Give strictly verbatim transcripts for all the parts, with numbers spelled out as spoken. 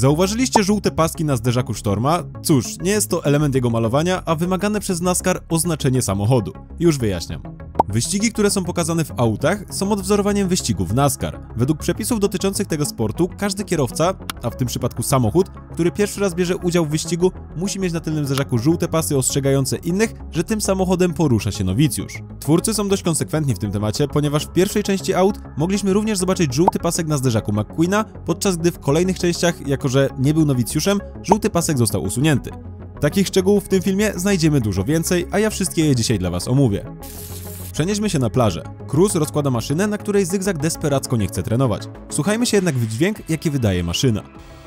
Zauważyliście żółte paski na zderzaku Storma? Cóż, nie jest to element jego malowania, a wymagane przez NASCAR oznaczenie samochodu. Już wyjaśniam. Wyścigi, które są pokazane w autach, są odwzorowaniem wyścigów NASCAR. Według przepisów dotyczących tego sportu, każdy kierowca, a w tym przypadku samochód, który pierwszy raz bierze udział w wyścigu, musi mieć na tylnym zderzaku żółte pasy ostrzegające innych, że tym samochodem porusza się nowicjusz. Twórcy są dość konsekwentni w tym temacie, ponieważ w pierwszej części aut mogliśmy również zobaczyć żółty pasek na zderzaku McQueena, podczas gdy w kolejnych częściach, jako że nie był nowicjuszem, żółty pasek został usunięty. Takich szczegółów w tym filmie znajdziemy dużo więcej, a ja wszystkie je dzisiaj dla was omówię. Przenieśmy się na plażę. Cruz rozkłada maszynę, na której Zygzak desperacko nie chce trenować. Wsłuchajmy się jednak w dźwięk, jaki wydaje maszyna.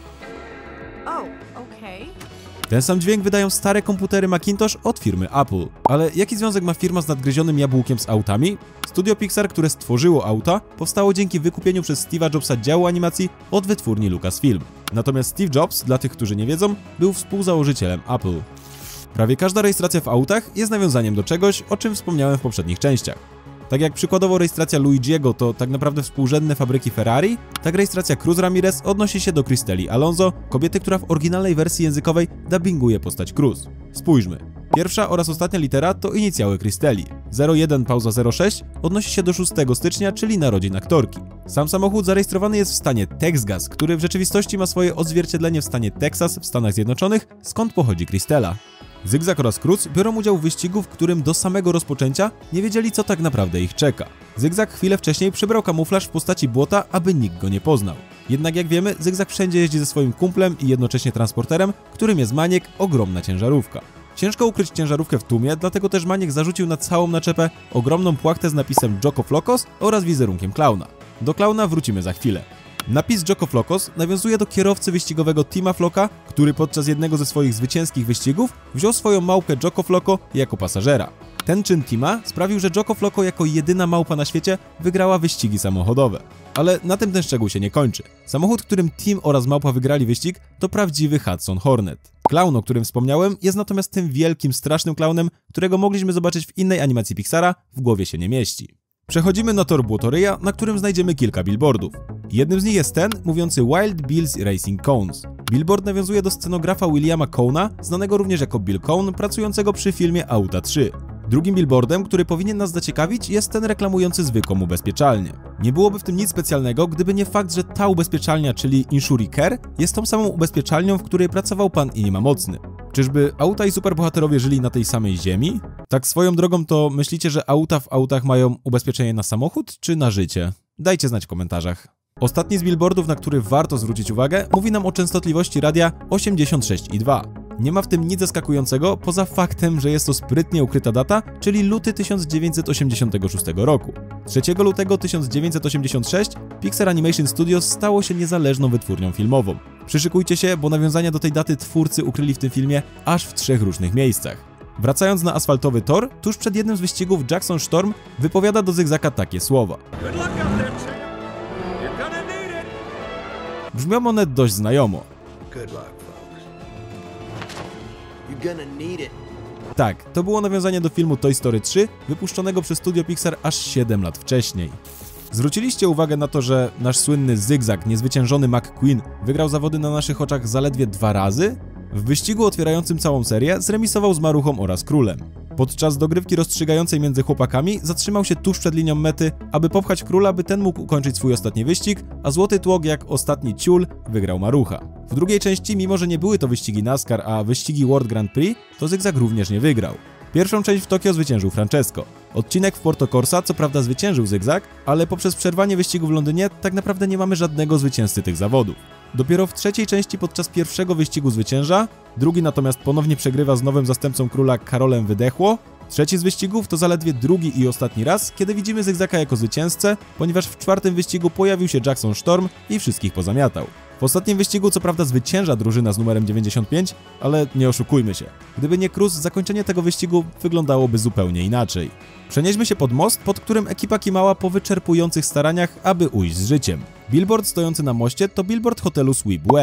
Ten sam dźwięk wydają stare komputery Macintosh od firmy Apple. Ale jaki związek ma firma z nadgryzionym jabłkiem z autami? Studio Pixar, które stworzyło auta, powstało dzięki wykupieniu przez Steve'a Jobsa działu animacji od wytwórni Lucasfilm. Natomiast Steve Jobs, dla tych, którzy nie wiedzą, był współzałożycielem Apple. Prawie każda rejestracja w autach jest nawiązaniem do czegoś, o czym wspomniałem w poprzednich częściach. Tak jak przykładowo rejestracja Luigi'ego to tak naprawdę współrzędne fabryki Ferrari, tak rejestracja Cruz Ramirez odnosi się do Cristeli Alonso, kobiety, która w oryginalnej wersji językowej dubbinguje postać Cruz. Spójrzmy. Pierwsza oraz ostatnia litera to inicjały Cristeli. zero jeden pauza zero sześć odnosi się do szóstego stycznia, czyli narodzin aktorki. Sam samochód zarejestrowany jest w stanie Texas, który w rzeczywistości ma swoje odzwierciedlenie w stanie Teksas w Stanach Zjednoczonych, skąd pochodzi Cristela. Zygzak oraz Cruz biorą udział w wyścigu, w którym do samego rozpoczęcia nie wiedzieli, co tak naprawdę ich czeka. Zygzak chwilę wcześniej przybrał kamuflaż w postaci błota, aby nikt go nie poznał. Jednak jak wiemy, Zygzak wszędzie jeździ ze swoim kumplem i jednocześnie transporterem, którym jest Maniek, ogromna ciężarówka. Ciężko ukryć ciężarówkę w tłumie, dlatego też Maniek zarzucił na całą naczepę ogromną płachtę z napisem Joko Flocos oraz wizerunkiem klauna. Do klauna wrócimy za chwilę. Napis Joko Flocos nawiązuje do kierowcy wyścigowego Tima Flocka, który podczas jednego ze swoich zwycięskich wyścigów wziął swoją małpę Joko Floco jako pasażera. Ten czyn Tima sprawił, że Joko Floco jako jedyna małpa na świecie wygrała wyścigi samochodowe. Ale na tym ten szczegół się nie kończy. Samochód, którym Tim oraz małpa wygrali wyścig, to prawdziwy Hudson Hornet. Klaun, o którym wspomniałem, jest natomiast tym wielkim, strasznym klaunem, którego mogliśmy zobaczyć w innej animacji Pixara, w głowie się nie mieści. Przechodzimy na tor Błotoryja, na którym znajdziemy kilka billboardów. Jednym z nich jest ten, mówiący Wild Bill's Racing Cones. Billboard nawiązuje do scenografa Williama Cona, znanego również jako Bill Cone, pracującego przy filmie Auta trzy. Drugim billboardem, który powinien nas zaciekawić, jest ten reklamujący zwykłą ubezpieczalnię. Nie byłoby w tym nic specjalnego, gdyby nie fakt, że ta ubezpieczalnia, czyli Insuricare, jest tą samą ubezpieczalnią, w której pracował pan Inima Mocny. Czyżby auta i superbohaterowie żyli na tej samej ziemi? Tak swoją drogą to myślicie, że auta w autach mają ubezpieczenie na samochód czy na życie? Dajcie znać w komentarzach. Ostatni z billboardów, na który warto zwrócić uwagę, mówi nam o częstotliwości radia osiemdziesiąt sześć i dwa. Nie ma w tym nic zaskakującego, poza faktem, że jest to sprytnie ukryta data, czyli luty tysiąc dziewięćset osiemdziesiątego szóstego roku. trzeciego lutego tysiąc dziewięćset osiemdziesiątego szóstego Pixar Animation Studios stało się niezależną wytwórnią filmową. Przyszykujcie się, bo nawiązania do tej daty twórcy ukryli w tym filmie aż w trzech różnych miejscach. Wracając na asfaltowy tor, tuż przed jednym z wyścigów Jackson Storm wypowiada do Zygzaka takie słowa. Brzmią one dość znajomo. Tak, to było nawiązanie do filmu Toy Story trzy, wypuszczonego przez Studio Pixar aż siedem lat wcześniej. Zwróciliście uwagę na to, że nasz słynny Zygzak, niezwyciężony McQueen, wygrał zawody na naszych oczach zaledwie dwa razy? W wyścigu otwierającym całą serię zremisował z Maruchą oraz Królem. Podczas dogrywki rozstrzygającej między chłopakami zatrzymał się tuż przed linią mety, aby popchać Króla, by ten mógł ukończyć swój ostatni wyścig, a złoty tłok jak ostatni ciul wygrał Marucha. W drugiej części, mimo że nie były to wyścigi NASCAR, a wyścigi World Grand Prix, to Zygzak również nie wygrał. Pierwszą część w Tokio zwyciężył Francesco. Odcinek w Porto Corsa co prawda zwyciężył Zygzak, ale poprzez przerwanie wyścigu w Londynie tak naprawdę nie mamy żadnego zwycięzcy tych zawodów. Dopiero w trzeciej części podczas pierwszego wyścigu zwycięża, drugi natomiast ponownie przegrywa z nowym zastępcą Króla Karolem Wydechło. Trzeci z wyścigów to zaledwie drugi i ostatni raz, kiedy widzimy Zygzaka jako zwycięzcę, ponieważ w czwartym wyścigu pojawił się Jackson Storm i wszystkich pozamiatał. W ostatnim wyścigu co prawda zwycięża drużyna z numerem dziewięćdziesiąt pięć, ale nie oszukujmy się. Gdyby nie Cruz, zakończenie tego wyścigu wyglądałoby zupełnie inaczej. Przenieśmy się pod most, pod którym ekipa kimała po wyczerpujących staraniach, aby ujść z życiem. Billboard stojący na moście to billboard hotelu Sweep Well.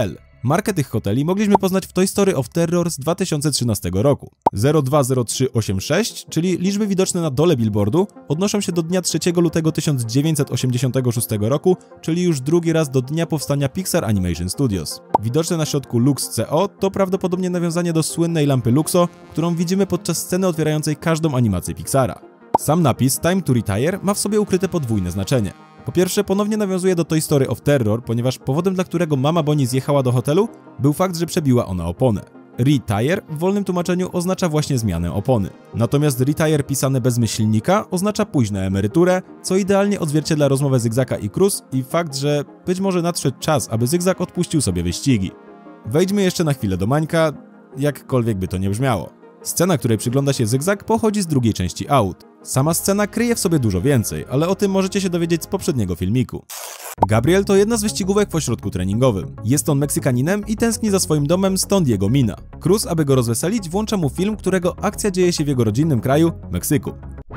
Markę tych hoteli mogliśmy poznać w Toy Story of Terror z dwa tysiące trzynastego roku. zero dwa zero trzy osiem sześć, czyli liczby widoczne na dole billboardu, odnoszą się do dnia trzeciego lutego tysiąc dziewięćset osiemdziesiątego szóstego roku, czyli już drugi raz do dnia powstania Pixar Animation Studios. Widoczne na środku Lux C O to prawdopodobnie nawiązanie do słynnej lampy Luxo, którą widzimy podczas sceny otwierającej każdą animację Pixara. Sam napis Time to Retire ma w sobie ukryte podwójne znaczenie. Po pierwsze, ponownie nawiązuje do Toy Story of Terror, ponieważ powodem, dla którego mama Bonnie zjechała do hotelu, był fakt, że przebiła ona oponę. Retire w wolnym tłumaczeniu oznacza właśnie zmianę opony. Natomiast retire pisane bez myślnika oznacza późną emeryturę, co idealnie odzwierciedla rozmowę Zygzaka i Cruz i fakt, że być może nadszedł czas, aby Zygzak odpuścił sobie wyścigi. Wejdźmy jeszcze na chwilę do Mańka, jakkolwiek by to nie brzmiało. Scena, której przygląda się Zygzak, pochodzi z drugiej części Aut. Sama scena kryje w sobie dużo więcej, ale o tym możecie się dowiedzieć z poprzedniego filmiku. Gabriel to jedna z wyścigówek w ośrodku treningowym. Jest on Meksykaninem i tęskni za swoim domem, stąd jego mina. Cruz, aby go rozweselić, włącza mu film, którego akcja dzieje się w jego rodzinnym kraju, Meksyku.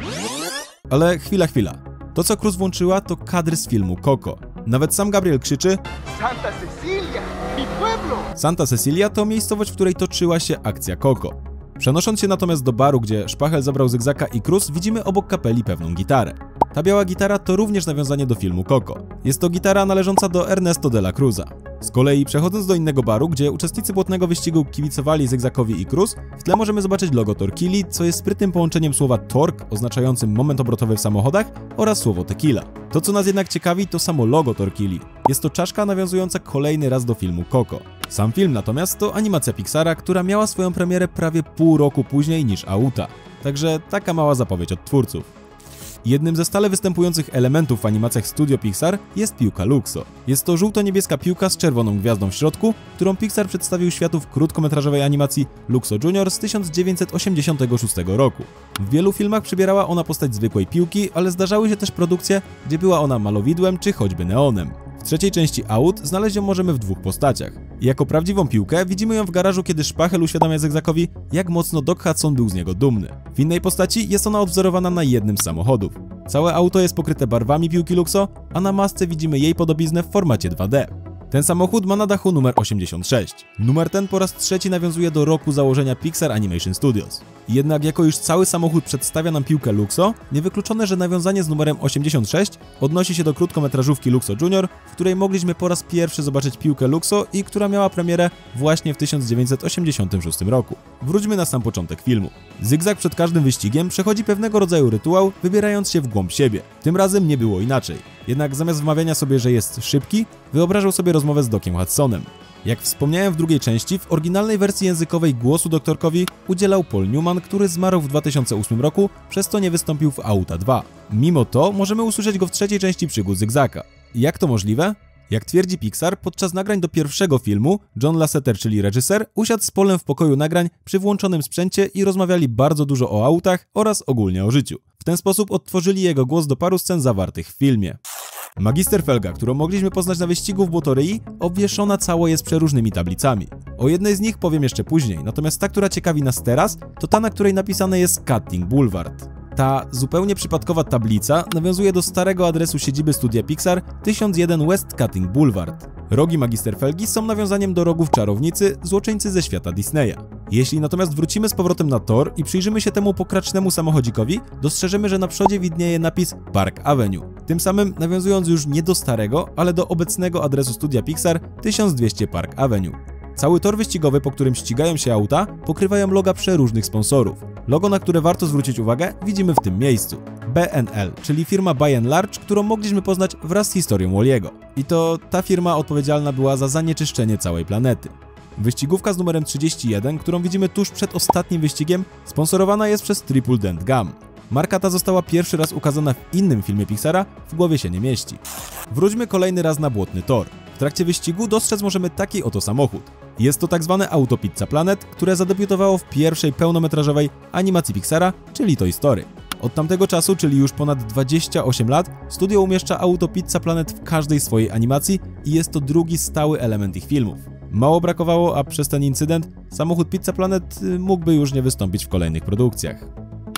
Ale chwila, chwila. To, co Cruz włączyła, to kadry z filmu Coco. Nawet sam Gabriel krzyczy Santa Cecilia, mi pueblo! Santa Cecilia to miejscowość, w której toczyła się akcja Coco. Przenosząc się natomiast do baru, gdzie Szpachel zabrał Zygzaka i Cruz, widzimy obok kapeli pewną gitarę. Ta biała gitara to również nawiązanie do filmu Coco. Jest to gitara należąca do Ernesto de la Cruza. Z kolei przechodząc do innego baru, gdzie uczestnicy błotnego wyścigu kibicowali Zygzakowi i Cruz, w tle możemy zobaczyć logo Torquili, co jest sprytnym połączeniem słowa torque, oznaczającym moment obrotowy w samochodach, oraz słowo tequila. To, co nas jednak ciekawi, to samo logo Torquili. Jest to czaszka nawiązująca kolejny raz do filmu Coco. Sam film natomiast to animacja Pixara, która miała swoją premierę prawie pół roku później niż Auta. Także taka mała zapowiedź od twórców. Jednym ze stale występujących elementów w animacjach Studio Pixar jest piłka Luxo. Jest to żółto-niebieska piłka z czerwoną gwiazdą w środku, którą Pixar przedstawił światu w krótkometrażowej animacji Luxo Junior z tysiąc dziewięćset osiemdziesiątego szóstego roku. W wielu filmach przybierała ona postać zwykłej piłki, ale zdarzały się też produkcje, gdzie była ona malowidłem czy choćby neonem. W trzeciej części Aut znaleźć ją możemy w dwóch postaciach. Jako prawdziwą piłkę widzimy ją w garażu, kiedy Szpachel uświadamia Zygzakowi, jak mocno Doc Hudson był z niego dumny. W innej postaci jest ona odwzorowana na jednym z samochodów. Całe auto jest pokryte barwami piłki Luxo, a na masce widzimy jej podobiznę w formacie dwa D. Ten samochód ma na dachu numer osiemdziesiąt sześć. Numer ten po raz trzeci nawiązuje do roku założenia Pixar Animation Studios. Jednak jako już cały samochód przedstawia nam piłkę Luxo, niewykluczone, że nawiązanie z numerem osiemdziesiąt sześć odnosi się do krótkometrażówki Luxo Junior, w której mogliśmy po raz pierwszy zobaczyć piłkę Luxo i która miała premierę właśnie w tysiąc dziewięćset osiemdziesiątym szóstym roku. Wróćmy na sam początek filmu. Zygzak przed każdym wyścigiem przechodzi pewnego rodzaju rytuał, wybierając się w głąb siebie. Tym razem nie było inaczej. Jednak zamiast wmawiania sobie, że jest szybki, wyobrażał sobie rozmowę z Dociem Hudsonem. Jak wspomniałem w drugiej części, w oryginalnej wersji językowej głosu doktorkowi udzielał Paul Newman, który zmarł w dwa tysiące ósmym roku, przez co nie wystąpił w Auta dwa. Mimo to możemy usłyszeć go w trzeciej części przygód Zygzaka. Jak to możliwe? Jak twierdzi Pixar, podczas nagrań do pierwszego filmu John Lasseter, czyli reżyser, usiadł z Polem w pokoju nagrań przy włączonym sprzęcie i rozmawiali bardzo dużo o autach oraz ogólnie o życiu. W ten sposób odtworzyli jego głos do paru scen zawartych w filmie. Magister Felga, którą mogliśmy poznać na wyścigu w Błotoryi, obwieszona cało jest przeróżnymi tablicami. O jednej z nich powiem jeszcze później, natomiast ta, która ciekawi nas teraz, to ta, na której napisane jest Cutting Boulevard. Ta zupełnie przypadkowa tablica nawiązuje do starego adresu siedziby studia Pixar tysiąc jeden West Cutting Boulevard. Rogi Magister Felgi są nawiązaniem do rogów czarownicy, złoczyńcy ze świata Disneya. Jeśli natomiast wrócimy z powrotem na tor i przyjrzymy się temu pokracznemu samochodzikowi, dostrzeżemy, że na przodzie widnieje napis Park Avenue. Tym samym nawiązując już nie do starego, ale do obecnego adresu studia Pixar tysiąc dwieście Park Avenue. Cały tor wyścigowy, po którym ścigają się auta, pokrywają loga przeróżnych sponsorów. Logo, na które warto zwrócić uwagę, widzimy w tym miejscu. B N L, czyli firma By and Large, którą mogliśmy poznać wraz z historią Wally'ego. I to ta firma odpowiedzialna była za zanieczyszczenie całej planety. Wyścigówka z numerem trzydzieści jeden, którą widzimy tuż przed ostatnim wyścigiem, sponsorowana jest przez Triple Dent Gum. Marka ta została pierwszy raz ukazana w innym filmie Pixara, w głowie się nie mieści. Wróćmy kolejny raz na błotny tor. W trakcie wyścigu dostrzec możemy taki oto samochód. Jest to tak zwane auto Pizza Planet, które zadebiutowało w pierwszej pełnometrażowej animacji Pixara, czyli Toy Story. Od tamtego czasu, czyli już ponad dwadzieścia osiem lat, studio umieszcza auto Pizza Planet w każdej swojej animacji i jest to drugi stały element ich filmów. Mało brakowało, a przez ten incydent samochód Pizza Planet mógłby już nie wystąpić w kolejnych produkcjach.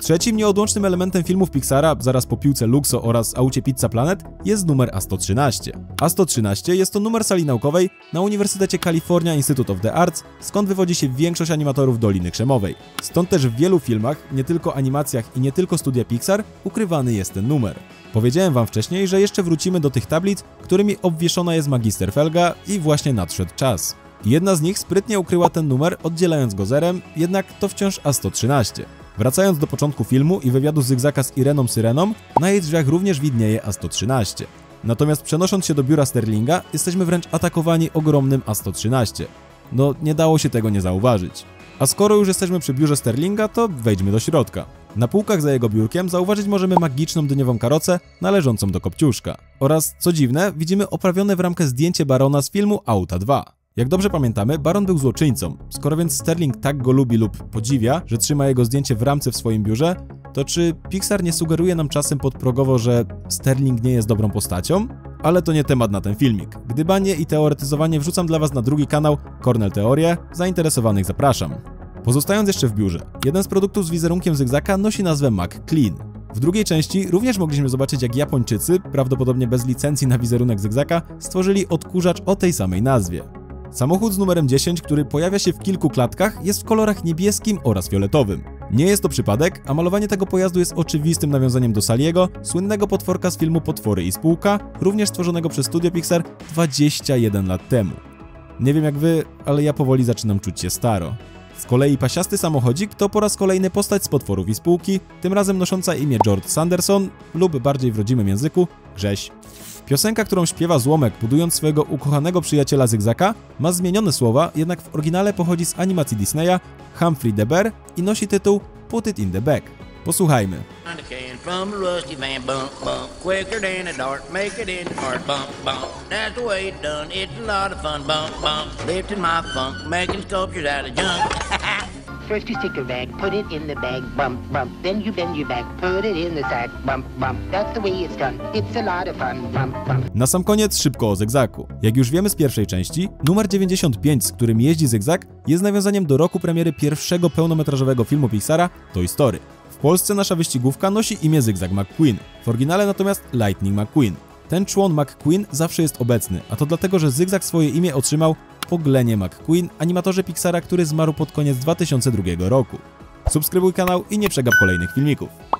Trzecim nieodłącznym elementem filmów Pixara, zaraz po Piłce Luxo oraz aucie Pizza Planet, jest numer A sto trzynaście. A sto trzynaście jest to numer sali naukowej na Uniwersytecie California Institute of the Arts, skąd wywodzi się większość animatorów Doliny Krzemowej. Stąd też w wielu filmach, nie tylko animacjach i nie tylko studia Pixar, ukrywany jest ten numer. Powiedziałem wam wcześniej, że jeszcze wrócimy do tych tablic, którymi obwieszona jest Magister Felga i właśnie nadszedł czas. Jedna z nich sprytnie ukryła ten numer, oddzielając go zerem, jednak to wciąż A sto trzynaście. Wracając do początku filmu i wywiadu Zygzaka z Ireną Syreną, na jej drzwiach również widnieje A sto trzynaście. Natomiast przenosząc się do biura Sterlinga, jesteśmy wręcz atakowani ogromnym A sto trzynaście. No, nie dało się tego nie zauważyć. A skoro już jesteśmy przy biurze Sterlinga, to wejdźmy do środka. Na półkach za jego biurkiem zauważyć możemy magiczną dyniową karocę należącą do Kopciuszka. Oraz, co dziwne, widzimy oprawione w ramkę zdjęcie Barona z filmu Auta dwa. Jak dobrze pamiętamy, Baron był złoczyńcą. Skoro więc Sterling tak go lubi lub podziwia, że trzyma jego zdjęcie w ramce w swoim biurze, to czy Pixar nie sugeruje nam czasem podprogowo, że Sterling nie jest dobrą postacią? Ale to nie temat na ten filmik. Gdybanie i teoretyzowanie wrzucam dla was na drugi kanał Cornell Teorie, zainteresowanych zapraszam. Pozostając jeszcze w biurze, jeden z produktów z wizerunkiem Zygzaka nosi nazwę McClean. W drugiej części również mogliśmy zobaczyć, jak Japończycy, prawdopodobnie bez licencji na wizerunek Zygzaka, stworzyli odkurzacz o tej samej nazwie. Samochód z numerem dziesięć, który pojawia się w kilku klatkach, jest w kolorach niebieskim oraz fioletowym. Nie jest to przypadek, a malowanie tego pojazdu jest oczywistym nawiązaniem do Saliego, słynnego potworka z filmu Potwory i Spółka, również stworzonego przez Studio Pixar dwadzieścia jeden lat temu. Nie wiem jak wy, ale ja powoli zaczynam czuć się staro. Z kolei pasiasty samochodzik to po raz kolejny postać z Potworów i Spółki, tym razem nosząca imię George Sanderson lub bardziej w rodzimym języku Grześ. Piosenka, którą śpiewa Złomek, budując swojego ukochanego przyjaciela Zygzaka, ma zmienione słowa, jednak w oryginale pochodzi z animacji Disneya Humphrey the Bear i nosi tytuł Put It in the Bag. Posłuchajmy. First you stick your bag, put it in the bag, bump, bump. Then you bend your back, put it in the sack, bump, bump. That's the way it's done. It's a lot of fun, bump, bump. Na sam koniec szybko o Zygzaku. Jak już wiemy z pierwszej części, numer dziewięćdziesiąt pięć, z którym jeździ Zygzak, jest nawiązaniem do roku premiery pierwszego pełnometrażowego filmu Pixara, Toy Story. W Polsce nasza wyścigówka nosi imię Zygzak McQueen, w oryginale natomiast Lightning McQueen. Ten człon McQueen zawsze jest obecny, a to dlatego, że Zygzak swoje imię otrzymał po Glenie McQueen, animatorze Pixara, który zmarł pod koniec dwa tysiące drugiego roku. Subskrybuj kanał i nie przegap kolejnych filmików.